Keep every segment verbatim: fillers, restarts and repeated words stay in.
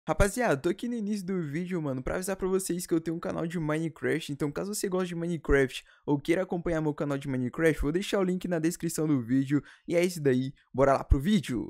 Rapaziada, tô aqui no início do vídeo, mano, pra avisar pra vocês que eu tenho um canal de Minecraft. Então, caso você goste de Minecraft ou queira acompanhar meu canal de Minecraft, vou deixar o link na descrição do vídeo. E é isso daí, bora lá pro vídeo!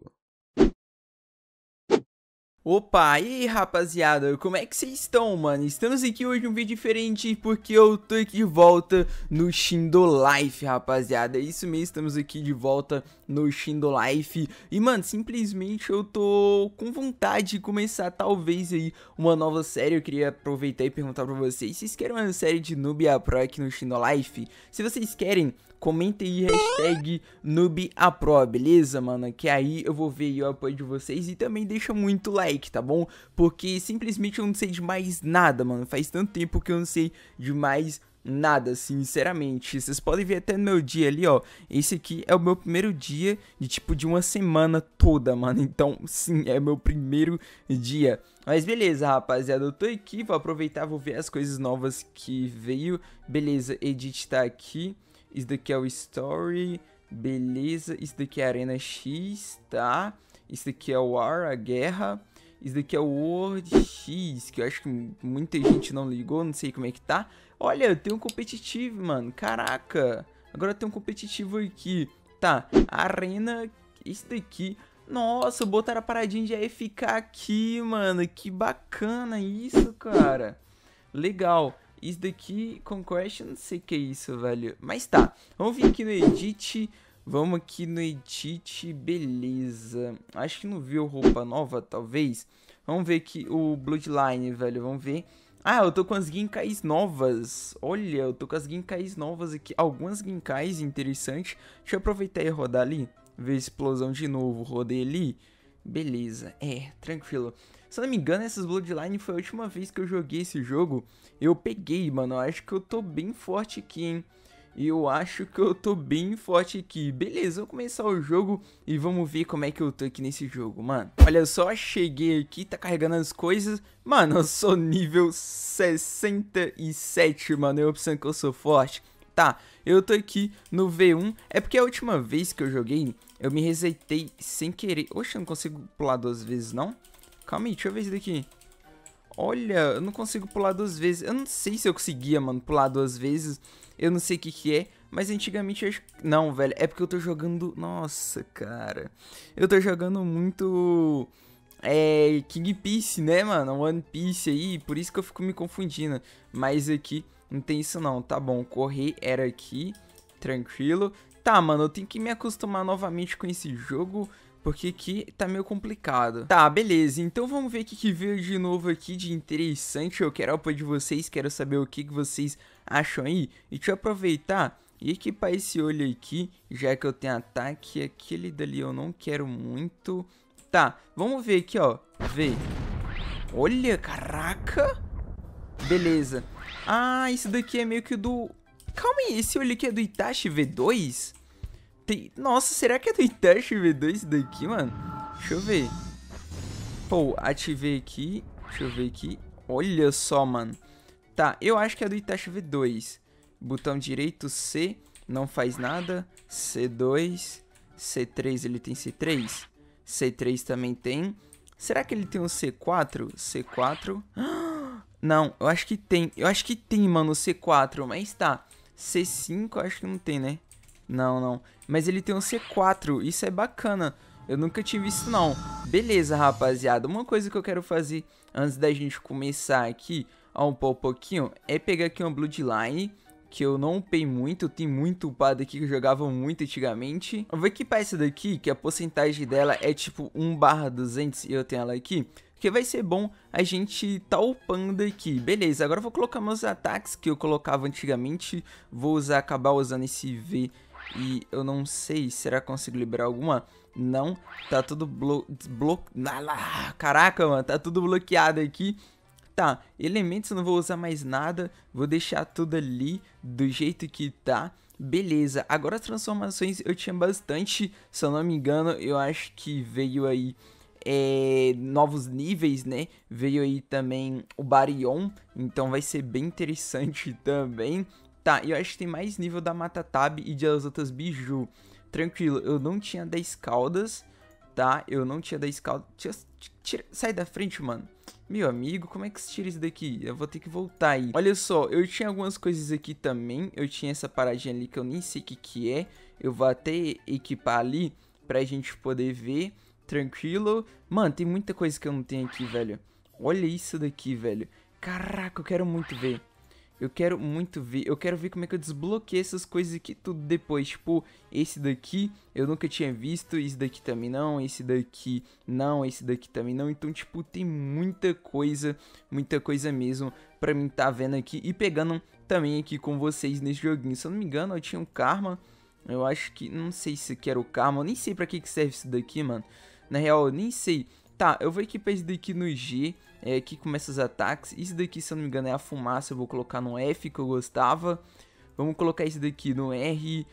Opa, e aí rapaziada, como é que vocês estão, mano? Estamos aqui hoje em um vídeo diferente porque eu tô aqui de volta no Shindo Life, rapaziada. É isso mesmo, estamos aqui de volta no Shindo Life. E, mano, simplesmente eu tô com vontade de começar talvez aí uma nova série. Eu queria aproveitar e perguntar pra vocês, vocês querem uma série de Noob Pro aqui no Shindo Life? Se vocês querem, comenta aí, hashtag NoobApro, beleza, mano? Que aí eu vou ver o apoio de vocês e também deixa muito like, tá bom? Porque simplesmente eu não sei de mais nada, mano. Faz tanto tempo que eu não sei de mais nada, sinceramente. Vocês podem ver até no meu dia ali, ó. Esse aqui é o meu primeiro dia de tipo de uma semana toda, mano. Então, sim, é meu primeiro dia. Mas beleza, rapaziada, eu tô aqui, vou aproveitar, vou ver as coisas novas que veio. Beleza, edit tá aqui. Isso daqui é o Story, beleza. Isso daqui é a Arena X, tá? Isso daqui é o War, a Guerra. Isso daqui é o World X, que eu acho que muita gente não ligou, não sei como é que tá. Olha, tem um competitivo, mano, caraca. Agora tem um competitivo aqui. Tá, Arena, isso daqui. Nossa, botaram a paradinha de A F K aqui, mano. Que bacana isso, cara. Legal. Isso daqui, Conquest, não sei o que é isso, velho. Mas tá, vamos vir aqui no Edit. Vamos aqui no Edit, beleza. Acho que não viu roupa nova, talvez. Vamos ver aqui o Bloodline, velho, vamos ver. Ah, eu tô com as ginkais novas. Olha, eu tô com as ginkais novas aqui. Algumas ginkais interessantes. Deixa eu aproveitar e rodar ali. Ver a explosão de novo, rodei ali. Beleza, é, tranquilo. Se eu não me engano, essas Bloodline foi a última vez que eu joguei esse jogo. Eu peguei, mano, eu acho que eu tô bem forte aqui, hein. Eu acho que eu tô bem forte aqui. Beleza, vou começar o jogo e vamos ver como é que eu tô aqui nesse jogo, mano. Olha só, cheguei aqui, tá carregando as coisas. Mano, eu sou nível sessenta e sete, mano, eu pensando que eu sou forte. Tá, eu tô aqui no V um, é porque a última vez que eu joguei, eu me resetei sem querer. Oxe, eu não consigo pular duas vezes, não? Calma aí, deixa eu ver isso daqui. Olha, eu não consigo pular duas vezes. Eu não sei se eu conseguia, mano, pular duas vezes. Eu não sei o que que é, mas antigamente eu acho... Não, velho, é porque eu tô jogando... Nossa, cara. Eu tô jogando muito... É... King Piece, né, mano? One Piece aí, por isso que eu fico me confundindo. Mas aqui não tem isso não, tá bom. Correr era aqui, tranquilo. Tá, mano, eu tenho que me acostumar novamente com esse jogo... Porque aqui tá meio complicado. Tá, beleza. Então vamos ver o que, que veio de novo aqui de interessante. Eu quero o apoio de vocês, quero saber o que, que vocês acham aí. E deixa eu aproveitar e equipar esse olho aqui, já que eu tenho ataque. Aquele dali eu não quero muito. Tá, vamos ver aqui, ó. Ver. Olha, caraca. Beleza. Ah, isso daqui é meio que do... Calma aí, esse olho aqui é do Itachi V dois? Tem... Nossa, será que é do Itachi V dois daqui, mano? Deixa eu ver. Pô, ativei aqui. Deixa eu ver aqui. Olha só, mano. Tá, eu acho que é do Itachi V dois. Botão direito C, não faz nada. C dois. C três, ele tem C três? C três também tem. Será que ele tem o C quatro? C quatro. Não, eu acho que tem. Eu acho que tem, mano, o C quatro. Mas tá. C cinco eu acho que não tem, né? Não, não. Mas ele tem um C quatro. Isso é bacana. Eu nunca tive isso, não. Beleza, rapaziada. Uma coisa que eu quero fazer antes da gente começar aqui a upar um pouquinho é pegar aqui uma Bloodline, que eu não upei muito. Eu tenho muito upado aqui, que eu jogava muito antigamente. Eu vou equipar essa daqui, que a porcentagem dela é tipo um barra duzentos e eu tenho ela aqui. Porque vai ser bom a gente tá upando aqui. Beleza, agora eu vou colocar meus ataques que eu colocava antigamente. Vou usar, acabar usando esse V. E eu não sei, será que consigo liberar alguma? Não, tá tudo blo... blo... Caraca, mano, tá tudo bloqueado aqui. Tá, elementos eu não vou usar mais nada. Vou deixar tudo ali do jeito que tá. Beleza, agora as transformações eu tinha bastante. Se eu não me engano, eu acho que veio aí... É, novos níveis, né? Veio aí também o Baryon, então vai ser bem interessante também. Tá, eu acho que tem mais nível da Matatab e de as outras biju. Tranquilo, eu não tinha dez caudas, tá? Eu não tinha dez caudas. Tira, tira, sai da frente, mano. Meu amigo, como é que se tira isso daqui? Eu vou ter que voltar aí. Olha só, eu tinha algumas coisas aqui também. Eu tinha essa paradinha ali que eu nem sei o que que é. Eu vou até equipar ali pra gente poder ver. Tranquilo. Mano, tem muita coisa que eu não tenho aqui, velho. Olha isso daqui, velho. Caraca, eu quero muito ver. Eu quero muito ver, eu quero ver como é que eu desbloqueio essas coisas aqui tudo depois. Tipo, esse daqui eu nunca tinha visto, esse daqui também não, esse daqui não, esse daqui também não. Então, tipo, tem muita coisa, muita coisa mesmo pra mim tá vendo aqui e pegando também aqui com vocês nesse joguinho. Se eu não me engano, eu tinha um karma, eu acho que, não sei se que era o karma, eu nem sei pra que que serve isso daqui, mano. Na real, eu nem sei. Tá, eu vou equipar esse daqui no G, é aqui começa os ataques. Isso daqui, se eu não me engano, é a fumaça, eu vou colocar no F, que eu gostava. Vamos colocar esse daqui no R.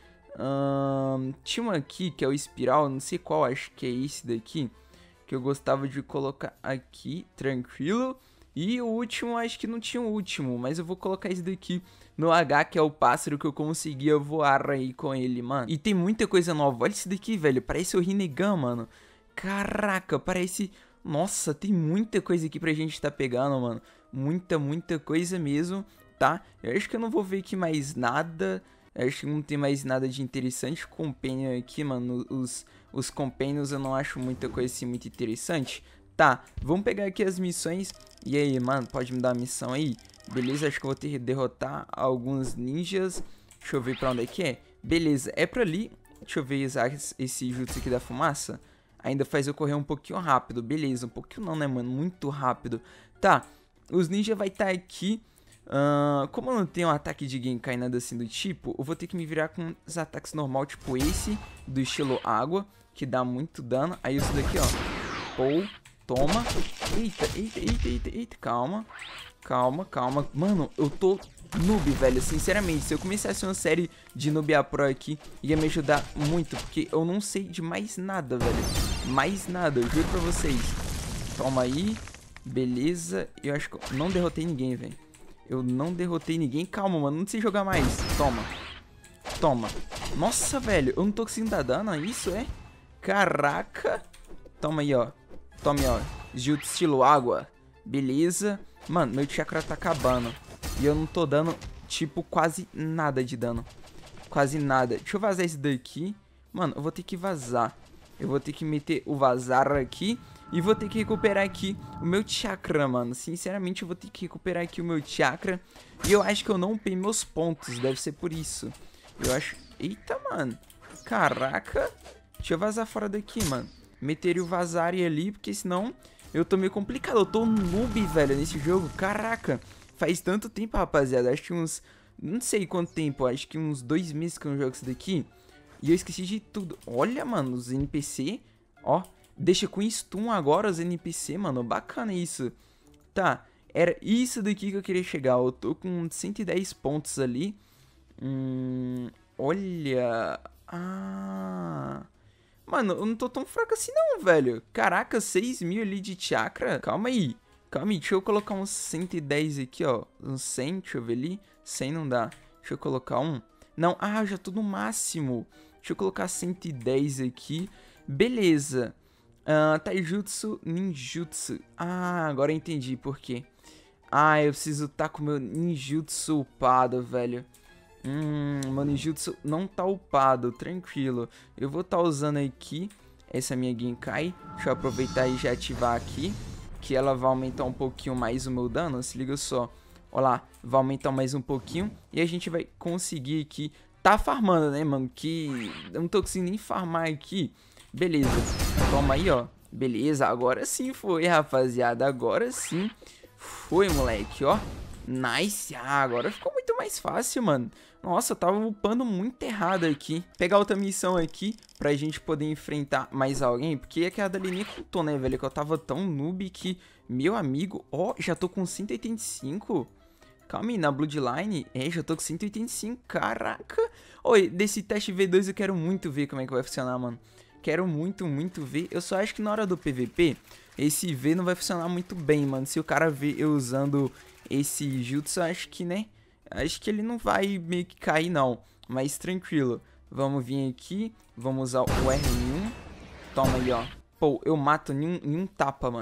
Hum, tinha um aqui, que é o espiral, não sei qual, acho que é esse daqui, que eu gostava de colocar aqui, tranquilo. E o último, acho que não tinha o último, mas eu vou colocar esse daqui no H, que é o pássaro que eu conseguia voar aí com ele, mano. E tem muita coisa nova, olha esse daqui, velho, parece o Rinnegan, mano. Caraca, parece... Nossa, tem muita coisa aqui pra gente tá pegando, mano. Muita, muita coisa mesmo, tá? Eu acho que eu não vou ver aqui mais nada. Eu acho que não tem mais nada de interessante. Companion aqui, mano. Os, os Companions eu não acho muita coisa assim muito interessante. Tá, vamos pegar aqui as missões. E aí, mano, pode me dar a missão aí? Beleza, acho que eu vou ter que derrotar alguns ninjas. Deixa eu ver pra onde é que é. Beleza, é pra ali. Deixa eu ver esse jutsu aqui da fumaça. Ainda faz eu correr um pouquinho rápido, beleza, um pouquinho não, né, mano, muito rápido. Tá, os ninjas vai estar tá aqui, uh, como eu não tenho um ataque de Genkai, nada assim do tipo, eu vou ter que me virar com os ataques normal, tipo esse, do estilo água, que dá muito dano. Aí isso daqui, ó, ou, toma, eita, eita, eita, eita, eita, calma, calma, calma, mano, eu tô... noob, velho, sinceramente, se eu começasse uma série de Noob A Pro aqui, ia me ajudar muito, porque eu não sei de mais nada, velho. Mais nada, eu juro pra vocês. Toma aí, beleza. Eu acho que eu não derrotei ninguém, velho. Eu não derrotei ninguém, calma, mano, não sei jogar mais. Toma, toma. Nossa, velho, eu não tô conseguindo dar dano, isso é? Caraca. Toma aí, ó. Toma aí, ó, jutsu estilo água. Beleza. Mano, meu chakra tá acabando. E eu não tô dando, tipo, quase nada de dano. Quase nada. Deixa eu vazar esse daqui. Mano, eu vou ter que vazar. Eu vou ter que meter o vazar aqui. E vou ter que recuperar aqui o meu chakra, mano. Sinceramente, eu vou ter que recuperar aqui o meu chakra. E eu acho que eu não upei meus pontos. Deve ser por isso. Eu acho... Eita, mano. Caraca. Deixa eu vazar fora daqui, mano. Meteria o vazar ali, porque senão eu tô meio complicado. Eu tô noob, velho, nesse jogo. Caraca. Faz tanto tempo, rapaziada. Acho que uns... Não sei quanto tempo. Acho que uns dois meses que eu não jogo isso daqui. E eu esqueci de tudo. Olha, mano, os N P C. Ó, deixa com stun agora os N P C, mano. Bacana isso. Tá, era isso daqui que eu queria chegar. Eu tô com cento e dez pontos ali. Hum, olha... Ah... Mano, eu não tô tão fraco assim não, velho. Caraca, seis mil ali de chakra. Calma aí. Calma aí, deixa eu colocar uns cento e dez aqui, ó. Uns cem, deixa eu ver ali. cem não dá. Deixa eu colocar um. Não, ah, já tô no máximo. Deixa eu colocar cento e dez aqui. Beleza. Uh, taijutsu, ninjutsu. Ah, agora eu entendi por quê. Ah, eu preciso tá com o meu ninjutsu upado, velho. Hum, meu ninjutsu não tá upado, tranquilo. Eu vou tá usando aqui essa minha Genkai. Deixa eu aproveitar e já ativar aqui. Que ela vai aumentar um pouquinho mais o meu dano, se liga só. Olha lá, vai aumentar mais um pouquinho. E a gente vai conseguir aqui. Tá farmando, né, mano? Que eu não tô conseguindo nem farmar aqui. Beleza, toma aí, ó. Beleza, agora sim foi, rapaziada. Agora sim foi, moleque, ó. Nice, ah, agora ficou muito mais fácil, mano. Nossa, eu tava upando muito errado aqui. Pegar outra missão aqui pra gente poder enfrentar mais alguém. Porque aquela dali nem contou, né, velho? Que eu tava tão noob que, meu amigo... Ó, já tô com cento e oitenta e cinco. Calma aí, na Bloodline... É, já tô com cento e oitenta e cinco, caraca. Oi, desse teste V dois eu quero muito ver como é que vai funcionar, mano. Quero muito, muito ver. Eu só acho que na hora do P V P, esse V não vai funcionar muito bem, mano. Se o cara ver eu usando esse jutsu, acho que, né... Acho que ele não vai meio que cair, não. Mas tranquilo. Vamos vir aqui. Vamos usar o R um. Toma aí, ó. Pô, eu mato em um, em um tapa, mano.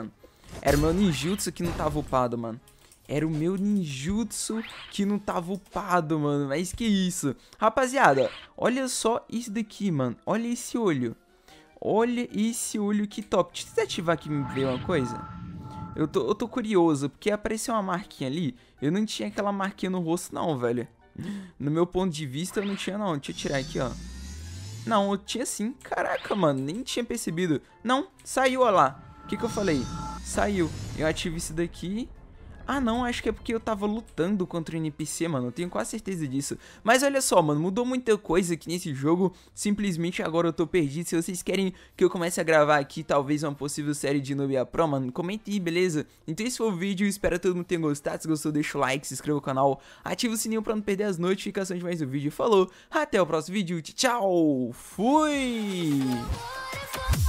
Era o meu ninjutsu que não tava upado, mano. Era o meu ninjutsu que não tava upado, mano. Mas que isso. Rapaziada, olha só isso daqui, mano. Olha esse olho. Olha esse olho que top. Deixa eu desativar aqui e me ver uma coisa. Eu tô, eu tô curioso, porque apareceu uma marquinha ali. Eu não tinha aquela marquinha no rosto não, velho. No meu ponto de vista eu não tinha não. Deixa eu tirar aqui, ó. Não, eu tinha sim. Caraca, mano, nem tinha percebido. Não, saiu, ó lá. O que que eu falei? Saiu. Eu ativo isso daqui. Ah, não, acho que é porque eu tava lutando contra o N P C, mano. Eu tenho quase certeza disso. Mas olha só, mano, mudou muita coisa aqui nesse jogo. Simplesmente agora eu tô perdido. Se vocês querem que eu comece a gravar aqui, talvez uma possível série de Nubia Pro, mano, comente aí, beleza? Então esse foi o vídeo, espero que todo mundo tenha gostado. Se gostou, deixa o like, se inscreva no canal, ativa o sininho pra não perder as notificações de mais um vídeo. Falou, até o próximo vídeo, tchau, fui!